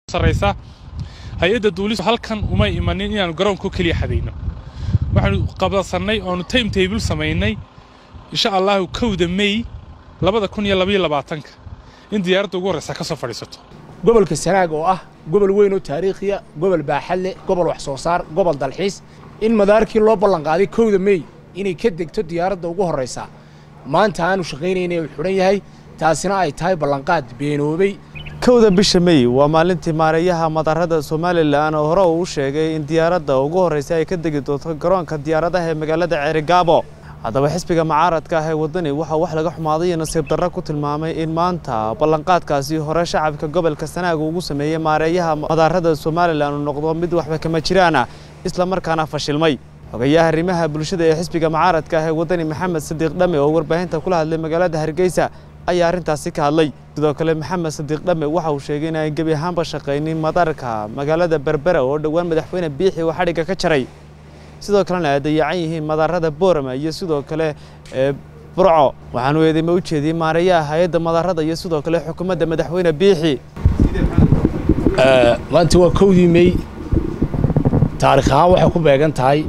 sareysa hay'adda duulistu halkan uma imanin inaan garoonka kaliya xadeyno waxaan qabsanay oo timetable sameynay insha Allah kowda May 2022 in diyaaradda ugu horeysa ka soo fadhiisato gobolka Sanaag oo ah gobol weyn oo taariikhi ah gobol baaxad leh gobol wax soo saar gobol dalxiis in madaarkii loo ballan qaaday kowda May inay ka degto diyaaradda ugu horeysa maanta aanu shaqeynayna uu xiran yahay taasina ay tahay ballan qaad beenoobay kowda bisha May waa maalintii maareeyaha madaarada Soomaaliland oo hore uu sheegay in diyaaradda ugu horeysa ay ka degi doonto garoonka diyaaradaha ee magaalada Ceerigaabo haddaba xisbiga mucaaradka ah ee wadani waxa wax laga xumaaday nasiib darro ku tilmaamay in maanta ballan qaadkaasi hore shacabka gobolka Sanaag ugu sameeyay maareeyaha madaarada Soomaaliland uu noqdo mid waxba kama jiraan isla markaana fashilmay hogayaha arrimaha bulshada ee xisbiga mucaaradka ah ee wadani Maxamed Sadiq Dhame oo warbaahinta kula hadlay magaalada Hargeysa ayaa arintaasi ka hadlay sidoo kale Maxamed Sadiq Dhame waxa uu sheegay in ay gabi ahaanba shaqeynay madaarka magaalada Berbera oo dhawaan madaxweyne Biixi uu xariga ka jaray sidoo kalena ay dayacan yihiin madaarada Boorama iyo sidoo kale Burco waxaan weydii u jeediyay maareeyaha hay'adda madaarada iyo sidoo kale xukuumadda madaxweyne Biixi maanta waa kowdii May taariikh ahaan waxay ku beegan tahay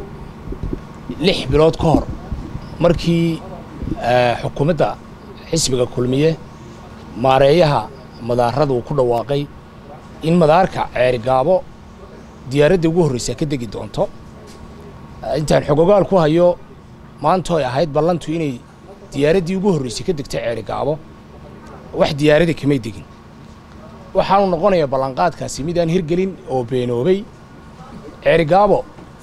6 bilood ka hor markii xukuumadda xisbiga kulmiye maareeyaha madaarada uu ku dhawaaqay in madaarka Ceerigaabo diyaaradda ugu horeysa ka degi doonto intaan xogogaal ku hayo maanta ay ahayd ballantu inay diyaaradii ugu horreysay ka degtay Ceerigaabo wax diyaaradda kama degin waxaanu noqonayaa ballanqaadkaasi mid aan hirgelin oo beenoobay Ceerigaabo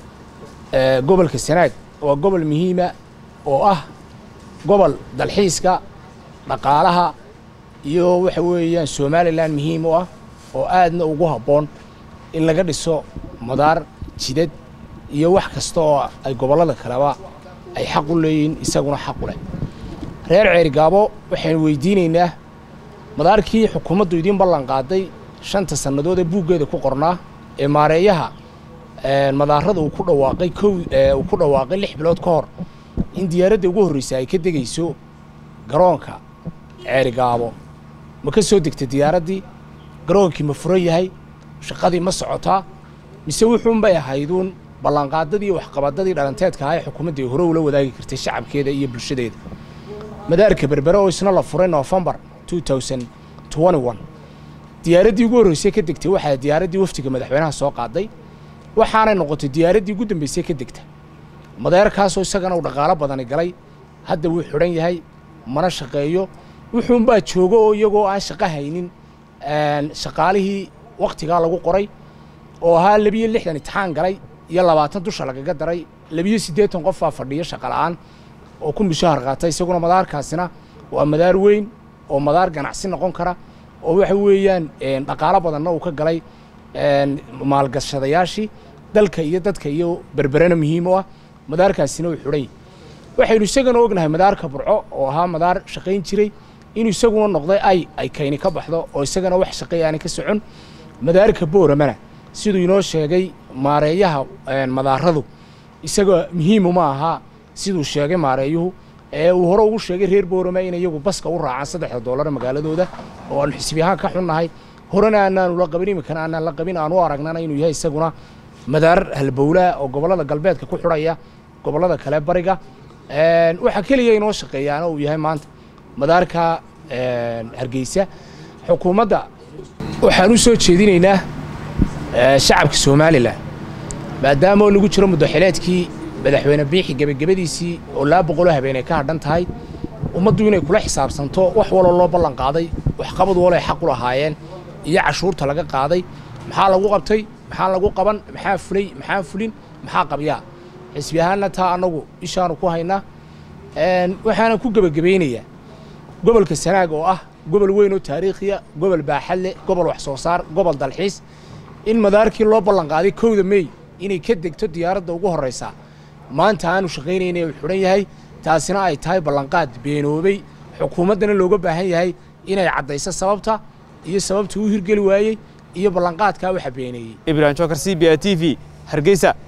gobolka Sanaag waa gobol muhiim ah oo ah gobol dalxiiska dhaqaalaha iyo waxa weeyaan Soomaaliland muhiim u ah oo aadna ugu haboon in laga dhiso madaar jidad iyo wax kasta oo ay gobolada kaleba ay xaq u leeyihiin isaguna xaq u leh reer Ceerigaabo waxaan weydiinaynaa madaarkii xukuumaddu idin ballan qaaday 5 sanadood ee buugeeda ku qornaa ee maareeyaha madaarada uu ku dhawaaqay uu ku dhawaaqay 6 bilood ka hor in diyaaradda ugu horeysa ay ka degayso garoonka Ceerigaabo ma ka soo degtay diyaaraddii garoonkii ma furan yahay shaqadii ma socotaa mise wuxuun bay ahaydun ballan qaadadii wax qabadadii dhalanteedka ah ee xukuumadda hore ula wadaagi kartay shacabkeeda iyo bulshadeeda madaarka Berbera oo isna la furay November 2021 diyaaradii ugu horeysay ka degtay waxa diyaaradii waftiga madaxweynaha soo qaaday waxaana noqotay diyaaradii ugu dambeysay ka degtay madaarkaas oo isagana uu dhaqaale badan galay hadda wuu xiran yahay mana shaqeeyo wuxuun baa joogo oo iyagoo aan shaqo haynin shaqaalihii waqtiga lagu qoray oo ahaa 62 imtixaan galay iyo 20 dusha lagaga daray 82 qof baa fadhiya shaqo la'aan oo ku mushahar qaatay isaguna madaarkaasina waa madaar weyn oo madaar ganacsi noqon kara oo waxa weeyaan dhaqaale badanna uu ka galay maalgashadayaashii dalka iyo dadka iyo Berberana muhiim u ah madaarkaasina uu xiray waxaynu isagana ognahay madaarka Burco oo ahaa madaar shaqeyn jiray inuu isaguna noqday ay kayni ka baxdo oo isagana wax shaqeeyaan ka socon madaarka Booramana sidoo inoo sheegay maareeyaha madaaradu isaga muhiim uma aha sidoo sheegay maareeyuhu uu hore ugu sheegay reer Boorama in iyagu baska u raacaan $3 magaaladooda oo aan xisbiyaha ka xunnahay horena aanan la qabin imikana aanan la qabin aan u aragnana inuu yahay isaguna madaar halbowla oo gobolada galbeedka ku xuraya gobolada kale bariga waxa kaliya inoo shaqeeyaan oo yahay maanta madaarka Hargeysa xukuumadda waxaan u soo jeedinaynaa shacabka Soomaaliland maadaama lagu jiro muddaxileedkii madaxweyne Biixi gabagabadiisii oo 200 habeen ka hadhan tahay ummaddu inay kula xisaabtanto wax wala loo ballan qaaday wax qabad wala xaq u lahaayeen iyo cashuurta laga qaaday maxaa lagu qabtay maxaa lagu qaban maxaa fulay maxaa fulin maxaa qabyaa xisbiyahaana taa anagu ishaanu ku haynaa waxaana ku gabagabeynaya gobolka Sanaag oo ah gobol weyn oo taariikhi ah gobol baaxad leh gobol wax soo saar gobol dalxiis in madaarkii loo ballan qaaday kowda May inay ka degto diyaaradda ugu horeysa maanta aanu shaqeynayna uu xiran yahay taasina ay tahay ballan qaad beenoobay xukuumaddana looga baahan yahay inay cadeyso sababta iyo sababta uu hirgeli waayay iyo ballan qaadka waxa beenayay Ibrahim Chokar CBA TV Hargeysa